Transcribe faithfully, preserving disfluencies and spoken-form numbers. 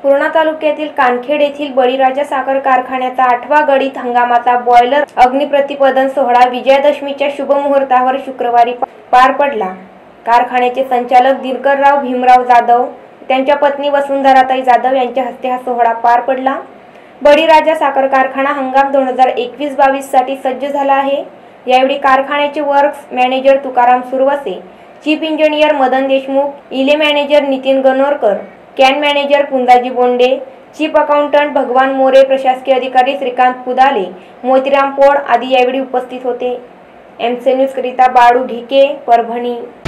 पूर्णा तालुक्यातील कानखेड येथील बळीराजा साखर कारखान्याचा आठवा गळीत हंगामाचा बॉयलर अग्निप्रतिपदन सोहळा विजयादशमीच्या शुभमुहूर्तावर शुक्रवारी पार पडला। कारखान्याचे संचालक दिनकरराव भीमराव जाधव, त्यांच्या पत्नी वसुंधराताई जाधव यांच्या हस्ते हा सोहळा पार पडला। बळीराजा साखर कारखाना हंगाम दोन हजार एकवीस बावीस साठी सज्ज झाला आहे। यावेळी कारखान्याचे works manager Tukaram Suravase, chief engineer Madan Deshmukh, इले manager Nitin Ganorkar, cane manager Punjaji Bonde, chief accountant Bhagwan More, प्रशासकीय अधिकारी श्रीकांत पुदाले, मोतीराम पोळ आदी यावेळी उपस्थित होते। एमसी न्यूज करिता बाळू ढिके, परभणी।